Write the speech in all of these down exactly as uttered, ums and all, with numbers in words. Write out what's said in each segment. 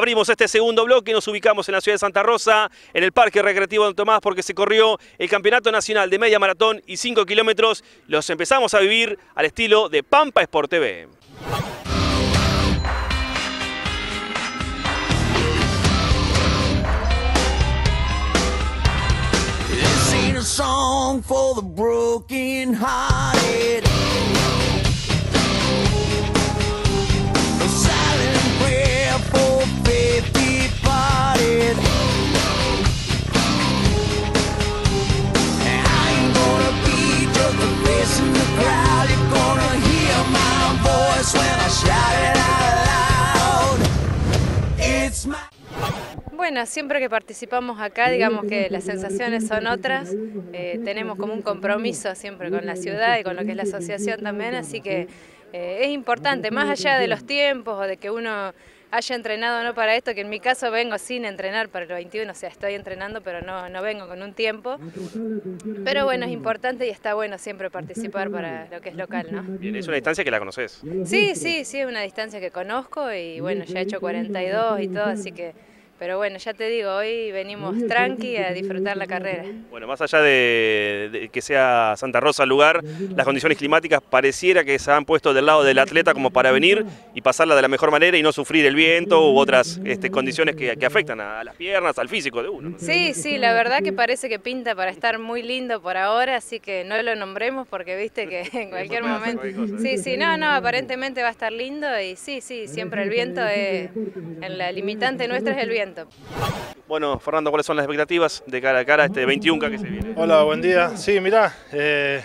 abrimos este segundo bloque y nos ubicamos en la ciudad de Santa Rosa, en el Parque Recreativo Don Tomás, porque se corrió el Campeonato Nacional de Media Maratón y cinco kilómetros. Los empezamos a vivir al estilo de Pampa Sport T V. A song for the broken hearted, a silent prayer for faith departed. I ain't gonna be just a face in the crowd. You're gonna hear my voice when I shout it out loud. It's my... Bueno, siempre que participamos acá, digamos que las sensaciones son otras, eh, tenemos como un compromiso siempre con la ciudad y con lo que es la asociación también, así que eh, es importante, más allá de los tiempos o de que uno haya entrenado o no para esto, que en mi caso vengo sin entrenar para el veintiuno, o sea, estoy entrenando pero no, no vengo con un tiempo, pero bueno, es importante y está bueno siempre participar para lo que es local, ¿no? Bien, es una distancia que la conoces. Sí, sí, sí, es una distancia que conozco y bueno, ya he hecho cuarenta y dos y todo, así que... Pero bueno, ya te digo, hoy venimos tranqui a disfrutar la carrera. Bueno, más allá de, de que sea Santa Rosa el lugar, las condiciones climáticas pareciera que se han puesto del lado del atleta como para venir y pasarla de la mejor manera y no sufrir el viento u otras este, condiciones que, que afectan a, a las piernas, al físico de uno, ¿no? Sí, sí, la verdad que parece que pinta para estar muy lindo por ahora, así que no lo nombremos porque viste que en cualquier momento... Sí, sí, no, no, aparentemente va a estar lindo y sí, sí, siempre el viento es... La limitante nuestra es el viento. Bueno, Fernando, ¿cuáles son las expectativas de cara a cara a este veintiuno K que se viene? Hola, buen día. Sí, mirá, eh,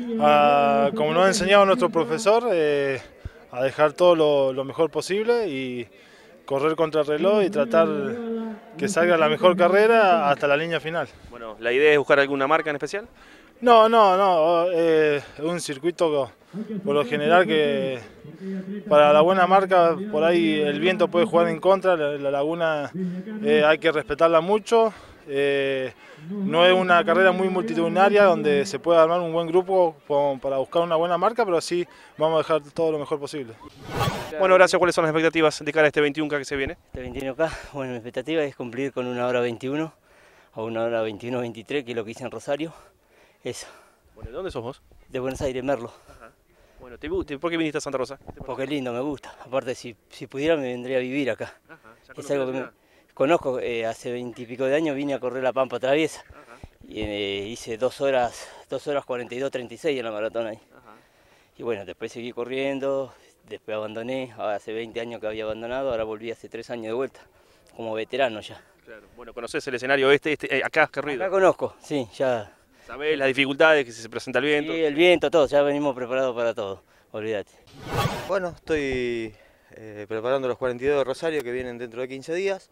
a, como nos ha enseñado nuestro profesor, eh, a dejar todo lo, lo mejor posible y correr contra el reloj y tratar que salga la mejor carrera hasta la línea final. Bueno, ¿la idea es buscar alguna marca en especial? No, no, no, eh, es un circuito por lo general que para la buena marca por ahí el viento puede jugar en contra, la, la laguna eh, hay que respetarla mucho, eh, no es una carrera muy multitudinaria donde se puede armar un buen grupo para buscar una buena marca, pero sí vamos a dejar todo lo mejor posible. Bueno, gracias. ¿Cuáles son las expectativas de cara a este veintiuno K que se viene? Este veintiuno K, bueno, mi expectativa es cumplir con una hora veintiuno o una hora veintiuno veintitrés, que es lo que hice en Rosario. Eso. Bueno, ¿de dónde sos vos? De Buenos Aires, Merlo. Ajá. Bueno, ¿te, te, ¿por qué viniste a Santa Rosa? Porque es lindo, me gusta. Aparte, si, si pudiera me vendría a vivir acá. Ajá, es algo que me, conozco, eh, hace veintipico de años vine a correr la Pampa Traviesa. Ajá. Y eh, hice dos horas, dos horas cuarenta y dos, treinta y seis en la maratón ahí. Ajá. Y bueno, después seguí corriendo, después abandoné, ahora hace veinte años que había abandonado, ahora volví hace tres años de vuelta, como veterano ya. Claro. Bueno, ¿conocés el escenario este, este eh, acá, Carrillo? Acá conozco, sí, ya. ¿Sabés las dificultades que se presenta el viento? Sí, el viento, todo, ya venimos preparados para todo, olvídate. Bueno, estoy eh, preparando los cuarenta y dos de Rosario que vienen dentro de quince días.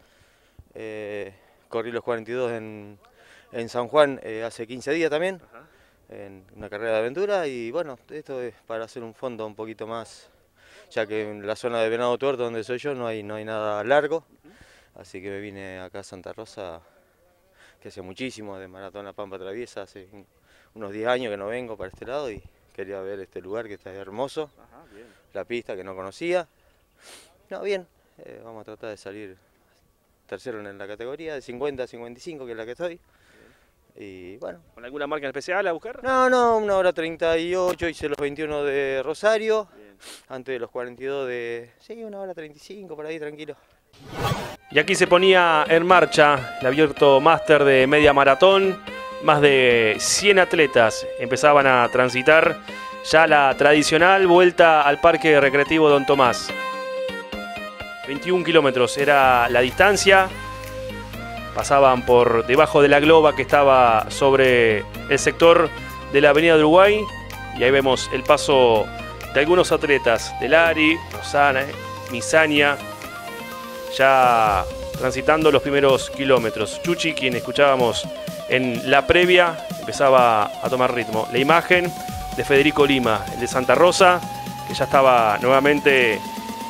Eh, corrí los cuarenta y dos en, en San Juan eh, hace quince días también, ajá, en una carrera de aventura y bueno, esto es para hacer un fondo un poquito más, ya que en la zona de Venado Tuerto donde soy yo no hay, no hay nada largo, uh-huh, así que me vine acá a Santa Rosa, que hace muchísimo, de Maratón La Pampa Traviesa, hace unos diez años que no vengo para este lado y quería ver este lugar que está hermoso. Ajá, bien. La pista que no conocía. No, bien, eh, vamos a tratar de salir tercero en la categoría, de cincuenta a cincuenta y cinco, que es la que estoy. Bien. Y bueno. ¿Con alguna marca en especial a buscar? No, no, una hora treinta y ocho, hice los veintiuno de Rosario, bien, antes de los cuarenta y dos de... Sí, una hora treinta y cinco, por ahí, tranquilo. Y aquí se ponía en marcha el abierto máster de media maratón. Más de cien atletas empezaban a transitar ya la tradicional vuelta al Parque Recreativo Don Tomás. veintiún kilómetros era la distancia. Pasaban por debajo de la globa que estaba sobre el sector de la Avenida de Uruguay. Y ahí vemos el paso de algunos atletas, de Lari, Rosana, Misaña, ya transitando los primeros kilómetros. Chuchi, quien escuchábamos en la previa, empezaba a tomar ritmo. La imagen de Federico Lima, el de Santa Rosa, que ya estaba nuevamente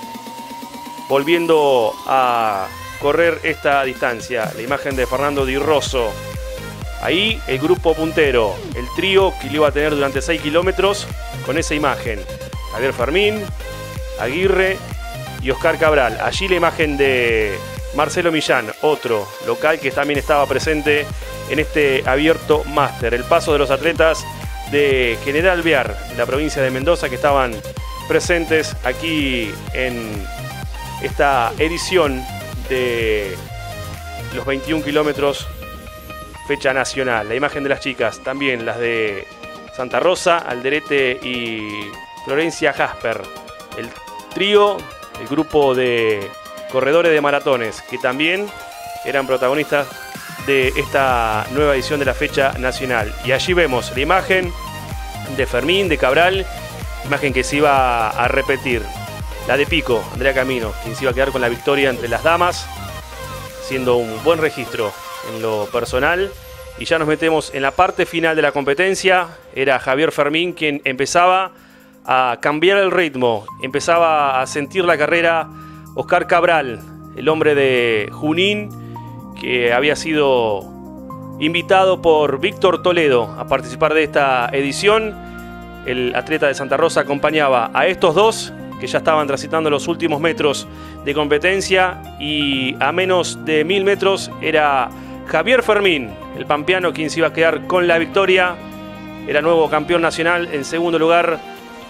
volviendo a correr esta distancia. La imagen de Fernando Di Rosso. Ahí el grupo puntero, el trío que lo iba a tener durante seis kilómetros con esa imagen. Javier Fermín, Aguirre y Oscar Cabral. Allí la imagen de Marcelo Millán, otro local que también estaba presente en este abierto máster. El paso de los atletas de General Alvear, la provincia de Mendoza, que estaban presentes aquí en esta edición de los veintiún kilómetros, fecha nacional. La imagen de las chicas, también las de Santa Rosa, Alderete y Florencia Jasper. El trío, el grupo de corredores de maratones, que también eran protagonistas de esta nueva edición de la fecha nacional. Y allí vemos la imagen de Fermín, de Cabral, imagen que se iba a repetir. La de Pico, Andrea Camino, quien se iba a quedar con la victoria entre las damas, siendo un buen registro en lo personal. Y ya nos metemos en la parte final de la competencia. Era Javier Fermín quien empezaba a cambiar el ritmo, empezaba a sentir la carrera. Oscar Cabral, el hombre de Junín, que había sido invitado por Víctor Toledo a participar de esta edición. El atleta de Santa Rosa acompañaba a estos dos, que ya estaban transitando los últimos metros de competencia, y a menos de mil metros era Javier Fermín, el pampeano, quien se iba a quedar con la victoria. Era nuevo campeón nacional. En segundo lugar,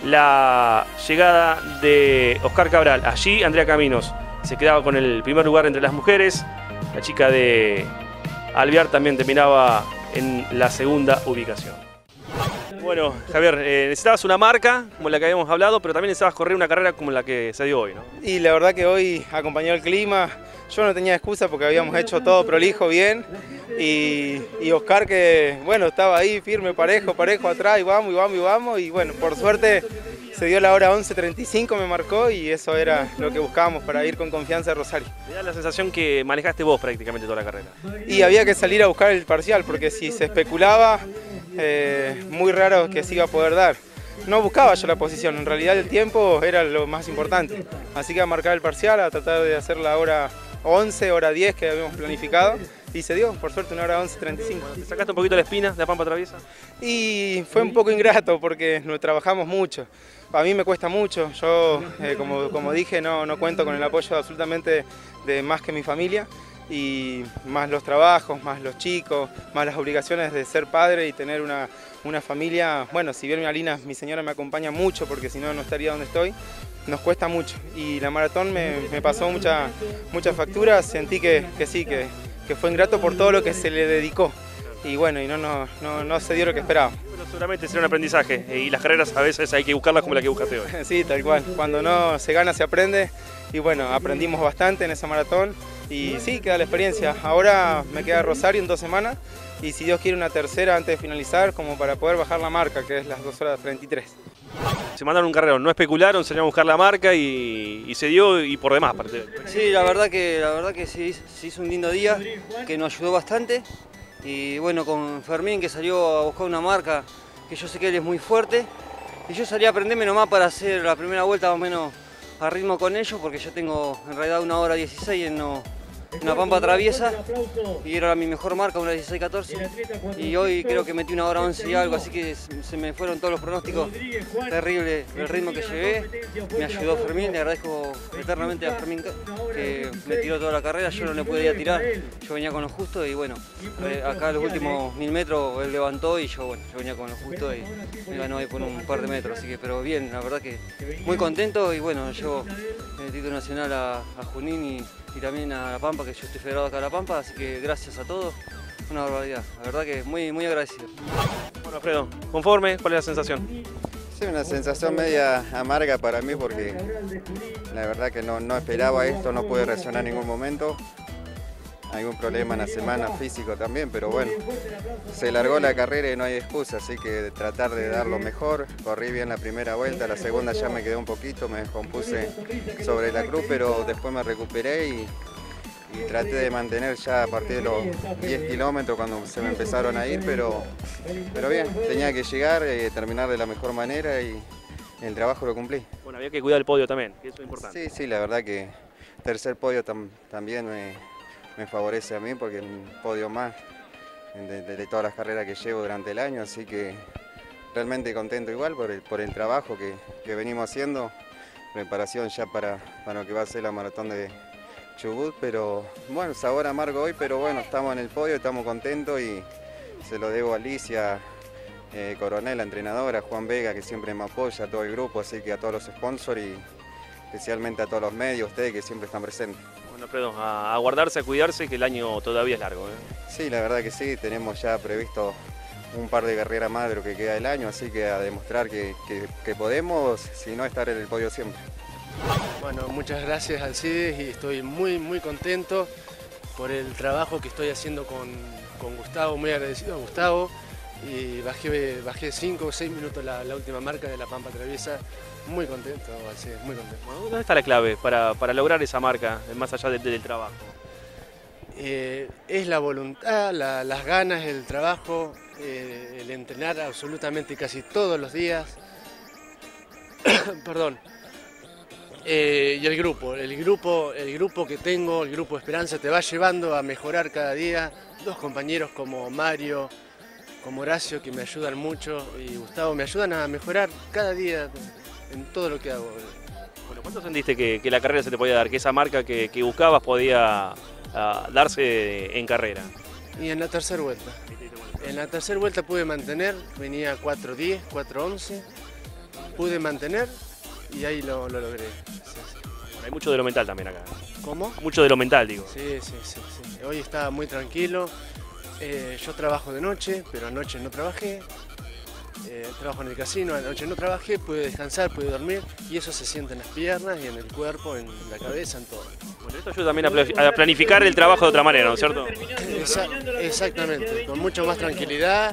la llegada de Oscar Cabral. Allí Andrea Caminos se quedaba con el primer lugar entre las mujeres. La chica de Alvear también terminaba en la segunda ubicación. Bueno, Javier, eh, necesitabas una marca como la que habíamos hablado, pero también necesitabas correr una carrera como la que se dio hoy, ¿no? Y la verdad que hoy acompañó el clima. Yo no tenía excusa porque habíamos hecho todo prolijo, bien. Y, y Oscar, que bueno, estaba ahí firme, parejo, parejo atrás, y vamos, y vamos, y vamos. Y bueno, por suerte se dio la hora once treinta y cinco, me marcó, y eso era lo que buscábamos para ir con confianza a Rosario. Me da la sensación que manejaste vos prácticamente toda la carrera. Y había que salir a buscar el parcial, porque si se especulaba, eh, muy raro que se iba a poder dar. No buscaba yo la posición, en realidad el tiempo era lo más importante. Así que a marcar el parcial, a tratar de hacer la hora once, hora diez que habíamos planificado, y se dio, por suerte, una hora once treinta y cinco. ¿Te sacaste un poquito la espina de la Pampa Traviesa? Y fue un poco ingrato porque nos trabajamos mucho. A mí me cuesta mucho, yo eh, como, como dije no, no cuento con el apoyo absolutamente de más que mi familia, y más los trabajos, más los chicos, más las obligaciones de ser padre y tener una, una familia. Bueno, si bien mi Alina, mi señora, me acompaña mucho porque si no, no estaría donde estoy, nos cuesta mucho. Y la maratón me, me pasó muchas mucha facturas, sentí que, que sí, que, que fue ingrato por todo lo que se le dedicó. Y bueno, y no, no, no, no se dio lo que esperaba. Bueno, seguramente será un aprendizaje, y las carreras a veces hay que buscarlas como la que buscaste hoy. Sí, tal cual. Cuando no se gana, se aprende. Y bueno, aprendimos bastante en esa maratón. Y sí, queda la experiencia. Ahora me queda Rosario en dos semanas. Y si Dios quiere, una tercera antes de finalizar, como para poder bajar la marca, que es las dos horas treinta y tres. Se mandaron un carrerón, no especularon, salieron a buscar la marca y, y se dio, y por demás. Sí, la verdad que, la verdad que sí, se hizo un lindo día, que nos ayudó bastante. Y bueno, con Fermín, que salió a buscar una marca, que yo sé que él es muy fuerte. Y yo salí a aprenderme nomás para hacer la primera vuelta más o menos a ritmo con ellos, porque yo tengo en realidad una hora dieciséis en no, una Pampa Traviesa, y era mi mejor marca, una dieciséis catorce, y hoy creo que metí una hora once y algo, así que se me fueron todos los pronósticos. Terrible el ritmo que llevé, me ayudó Fermín, le agradezco eternamente a Fermín que me tiró toda la carrera. Yo no le podía tirar, yo venía con lo justo, y bueno, acá los últimos mil metros él levantó y yo, bueno, yo venía con lo justo y me ganó ahí por un par de metros, así que, pero bien, la verdad que muy contento. Y bueno, llevo el título nacional a, a Junín y y también a La Pampa, que yo estoy federado acá a La Pampa, así que gracias a todos, una barbaridad, la verdad que muy, muy agradecido. Bueno, Alfredo, ¿conforme? ¿Cuál es la sensación? Sí, una sensación media amarga para mí porque la verdad que no, no esperaba esto, no pude reaccionar en ningún momento. Hay un problema en la semana físico también, pero bueno, se largó la carrera y no hay excusa, así que tratar de dar lo mejor. Corrí bien la primera vuelta, la segunda ya me quedé un poquito, me descompuse sobre la cruz, pero después me recuperé y, y traté de mantener ya a partir de los diez kilómetros cuando se me empezaron a ir, pero, pero bien, tenía que llegar y terminar de la mejor manera y el trabajo lo cumplí. Bueno, había que cuidar el podio también, que eso es importante. Sí, sí, la verdad que tercer podio tam, también me... me favorece a mí porque es un podio más de, de, de todas las carreras que llevo durante el año, así que realmente contento igual por el, por el trabajo que, que venimos haciendo, preparación ya para, para lo que va a ser la maratón de Chubut, pero bueno, sabor amargo hoy, pero bueno, estamos en el podio, estamos contentos y se lo debo a Alicia, eh, Coronel, la entrenadora, Juan Vega, que siempre me apoya, a todo el grupo, así que a todos los sponsors y especialmente a todos los medios, ustedes que siempre están presentes. Bueno, Alfredo, a, a guardarse, a cuidarse, que el año todavía es largo, ¿eh? Sí, la verdad que sí, tenemos ya previsto un par de carreras más de lo que queda del año, así que a demostrar que, que, que podemos, si no estar en el podio siempre. Bueno, muchas gracias Alcides y estoy muy muy contento por el trabajo que estoy haciendo con, con Gustavo, muy agradecido a Gustavo y bajé, bajé cinco o seis minutos la, la última marca de la Pampa Traviesa, muy contento Alcides, muy contento. Bueno, ¿dónde está la clave para, para lograr esa marca, más allá de, de, del trabajo? Eh, es la voluntad, la, las ganas, el trabajo, eh, el entrenar absolutamente casi todos los días, perdón. Eh, y el grupo, el grupo, el grupo que tengo, el grupo Esperanza te va llevando a mejorar cada día. Dos compañeros como Mario, como Horacio que me ayudan mucho y Gustavo me ayudan a mejorar cada día en todo lo que hago. Bueno, ¿cuánto sentiste que, que la carrera se te podía dar, que esa marca que, que buscabas podía uh, darse en carrera? Y en la tercera vuelta. En la tercera vuelta pude mantener, venía cuatro diez, cuatro once, pude mantener y ahí lo, lo logré. Sí, sí. Bueno, hay mucho de lo mental también acá. ¿Cómo? Mucho de lo mental, digo. Sí, sí, sí, sí. Hoy estaba muy tranquilo. Eh, yo trabajo de noche, pero anoche no trabajé. Eh, trabajo en el casino, anoche no trabajé, pude descansar, pude dormir y eso se siente en las piernas y en el cuerpo, en la cabeza, en todo. Bueno, esto ayuda también a planificar el trabajo de otra manera, ¿no es cierto? Esa, exactamente, con mucho más tranquilidad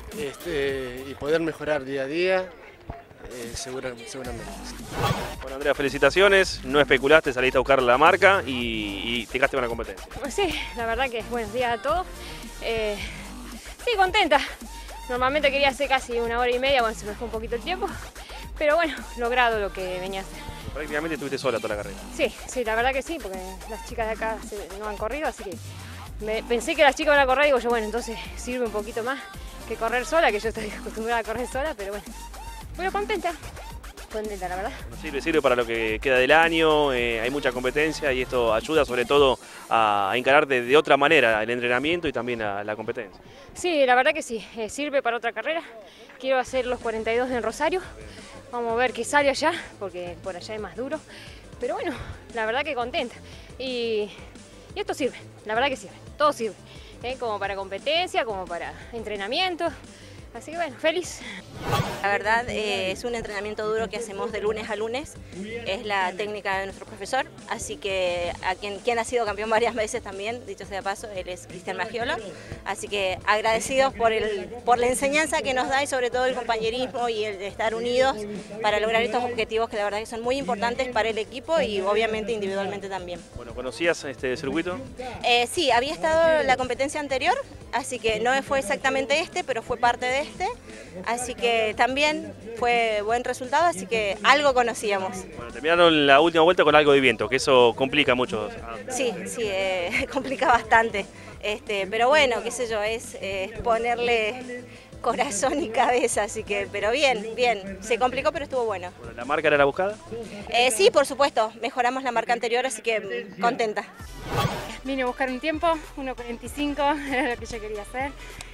este, y poder mejorar día a día. Eh, segura, seguramente. Bueno, Andrea, felicitaciones, no especulaste, saliste a buscar la marca y, y te quedaste con la competencia. Pues sí, la verdad que buenos días a todos. Eh, sí, contenta. Normalmente quería hacer casi una hora y media, bueno, se me fue un poquito el tiempo, pero bueno, logrado lo que venía a hacer. Prácticamente estuviste sola toda la carrera. Sí, sí, la verdad que sí, porque las chicas de acá se, no han corrido, así que me, pensé que las chicas van a correr y digo yo, bueno, entonces sirve un poquito más que correr sola, que yo estoy acostumbrada a correr sola, pero bueno. Bueno, contenta, contenta la verdad. Bueno, sirve, sirve para lo que queda del año, eh, hay mucha competencia y esto ayuda sobre todo a, a encarar de, de otra manera el entrenamiento y también a la competencia. Sí, la verdad que sí, eh, sirve para otra carrera. Quiero hacer los cuarenta y dos en Rosario, vamos a ver qué sale allá, porque por allá es más duro. Pero bueno, la verdad que contenta. Y, y esto sirve, la verdad que sirve, todo sirve. Eh, como para competencia, como para entrenamiento. Así que bueno, feliz. La verdad eh, es un entrenamiento duro que hacemos de lunes a lunes, es la técnica de nuestro profesor, así que a quien, quien ha sido campeón varias veces también, dicho sea de paso, él es Cristian Maggiolo, así que agradecidos por, el, por la enseñanza que nos da y sobre todo el compañerismo y el de estar unidos para lograr estos objetivos que la verdad que son muy importantes para el equipo y obviamente individualmente también. Bueno, ¿conocías este circuito? Eh, sí, había estado en la competencia anterior, así que no fue exactamente este, pero fue parte de este, así que también fue buen resultado, así que algo conocíamos. Bueno, terminaron la última vuelta con algo de viento, que eso complica mucho. Sí, sí, eh, complica bastante, este, pero bueno, qué sé yo, es eh, ponerle corazón y cabeza, así que, pero bien, bien, se complicó pero estuvo bueno. Bueno, ¿la marca era la buscada? Eh, sí, por supuesto, mejoramos la marca anterior, así que contenta. Vine a buscar un tiempo, uno cuarenta y cinco, era lo que yo quería hacer.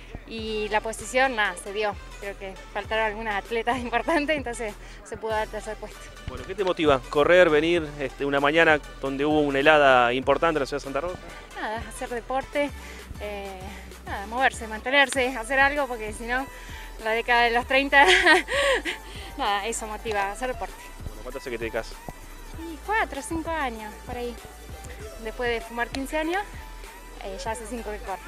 Y la posición, nada, se dio. Creo que faltaron algunas atletas importantes, entonces se pudo dar tercer puesto. Bueno, ¿qué te motiva? ¿Correr, venir este, una mañana donde hubo una helada importante en la ciudad de Santa Rosa? Nada, hacer deporte, eh, nada, moverse, mantenerse, hacer algo, porque si no, la década de los treinta, nada, eso motiva, hacer deporte. Bueno, ¿cuánto hace que te dedicas? Y cuatro, cinco años, por ahí. Después de fumar quince años, eh, ya hace cinco que corro.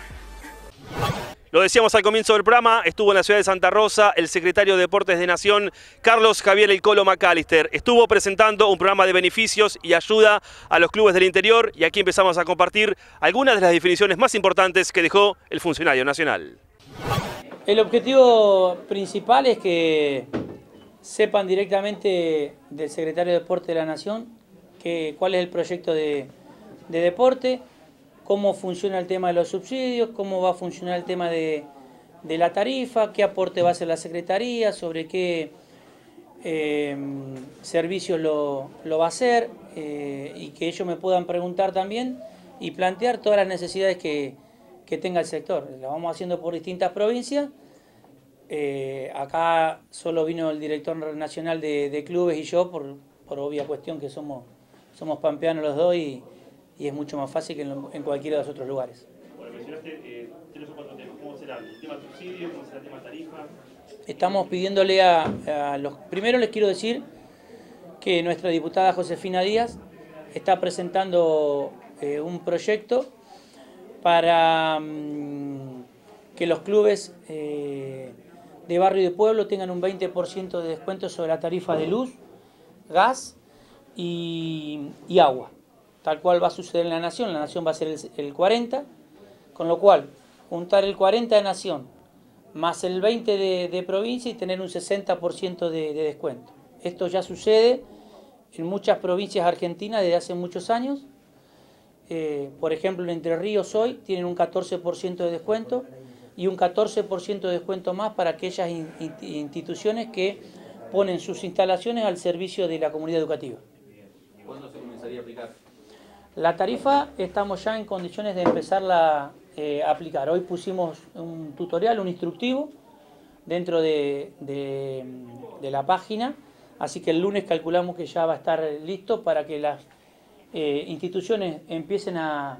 Lo decíamos al comienzo del programa, estuvo en la ciudad de Santa Rosa el secretario de Deportes de Nación, Carlos Javier El Colo McAllister. Estuvo presentando un programa de beneficios y ayuda a los clubes del interior y aquí empezamos a compartir algunas de las definiciones más importantes que dejó el funcionario nacional. El objetivo principal es que sepan directamente del secretario de Deportes de la Nación que, cuál es el proyecto de, de deporte, cómo funciona el tema de los subsidios, cómo va a funcionar el tema de, de la tarifa, qué aporte va a hacer la Secretaría, sobre qué eh, servicios lo, lo va a hacer, eh, y que ellos me puedan preguntar también y plantear todas las necesidades que, que tenga el sector. Lo vamos haciendo por distintas provincias. Eh, acá solo vino el director nacional de, de clubes y yo, por, por obvia cuestión que somos, somos pampeanos los dos, y, y es mucho más fácil que en, en cualquiera de los otros lugares. Bueno, mencionaste eh, tres o cuatro temas. ¿Cómo será el tema subsidio? ¿Cómo será el tema tarifa? Estamos pidiéndole a, a los... Primero les quiero decir que nuestra diputada Josefina Díaz está presentando eh, un proyecto para mmm, que los clubes eh, de barrio y de pueblo tengan un veinte por ciento de descuento sobre la tarifa de luz, gas y, y agua, tal cual va a suceder en la Nación. La Nación va a ser el, el cuarenta por ciento, con lo cual juntar el cuarenta por ciento de Nación más el veinte por ciento de, de provincia y tener un sesenta por ciento de, de descuento. Esto ya sucede en muchas provincias argentinas desde hace muchos años. Eh, por ejemplo, en Entre Ríos hoy tienen un catorce por ciento de descuento y un catorce por ciento de descuento más para aquellas in, in, instituciones que ponen sus instalaciones al servicio de la comunidad educativa. ¿Cuándo se comenzaría a aplicar? La tarifa estamos ya en condiciones de empezarla eh, a aplicar. Hoy pusimos un tutorial, un instructivo dentro de, de, de la página, así que el lunes calculamos que ya va a estar listo para que las eh, instituciones empiecen a,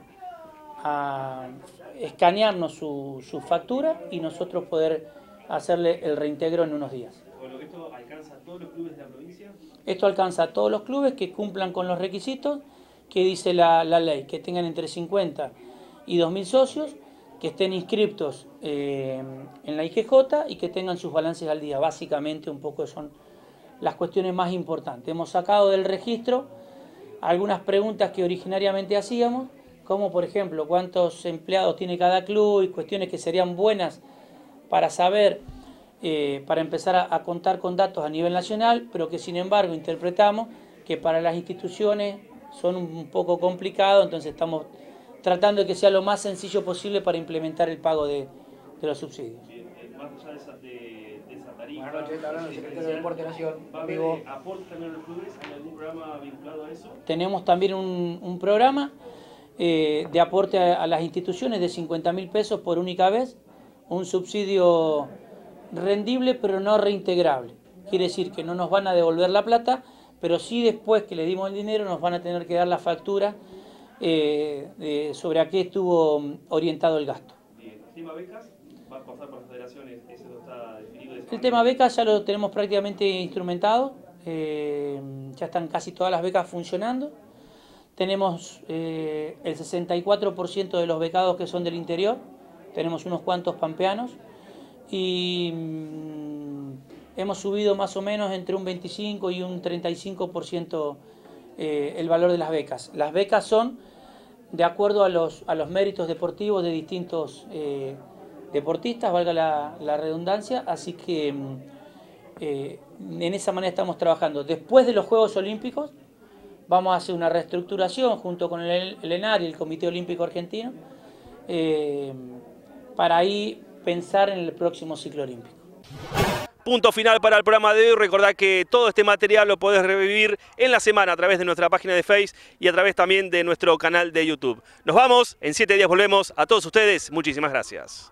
a escanearnos su, su factura y nosotros poder hacerle el reintegro en unos días. Bueno, ¿esto alcanza a todos los clubes de la provincia? Esto alcanza a todos los clubes que cumplan con los requisitos que dice la, la ley, que tengan entre cincuenta y dos mil socios, que estén inscriptos eh, en la I G J y que tengan sus balances al día. Básicamente un poco son las cuestiones más importantes. Hemos sacado del registro algunas preguntas que originariamente hacíamos, como por ejemplo cuántos empleados tiene cada club y cuestiones que serían buenas para saber, eh, para empezar a, a contar con datos a nivel nacional, pero que sin embargo interpretamos que para las instituciones son un poco complicados, entonces estamos tratando de que sea lo más sencillo posible para implementar el pago de, de los subsidios. Bien, más allá de esa, de, de esa tarifa, Buenas noches, hablando del secretario de Deporte de Nación. ¿va a haber aportes también a los clubes? ¿Hay algún programa vinculado a eso? Tenemos también un, un programa eh, de aporte a, a las instituciones de cincuenta mil pesos por única vez, un subsidio rendible pero no reintegrable. Quiere decir que no nos van a devolver la plata, pero sí después que le dimos el dinero nos van a tener que dar la factura eh, de, sobre a qué estuvo orientado el gasto. Bien. ¿El tema becas va a pasar por las federaciones? ¿Eso está definido? El tema becas ya lo tenemos prácticamente instrumentado, eh, ya están casi todas las becas funcionando. Tenemos eh, el sesenta y cuatro por ciento de los becados que son del interior, tenemos unos cuantos pampeanos y mm, hemos subido más o menos entre un veinticinco y un treinta y cinco por ciento eh, el valor de las becas. Las becas son de acuerdo a los, a los méritos deportivos de distintos eh, deportistas, valga la, la redundancia, así que eh, en esa manera estamos trabajando. Después de los Juegos Olímpicos vamos a hacer una reestructuración junto con el, el ENAR y el Comité Olímpico Argentino eh, para ahí pensar en el próximo ciclo olímpico. Punto final para el programa de hoy. Recordad que todo este material lo podés revivir en la semana a través de nuestra página de Facebook y a través también de nuestro canal de YouTube. Nos vamos, en siete días volvemos. A todos ustedes, muchísimas gracias.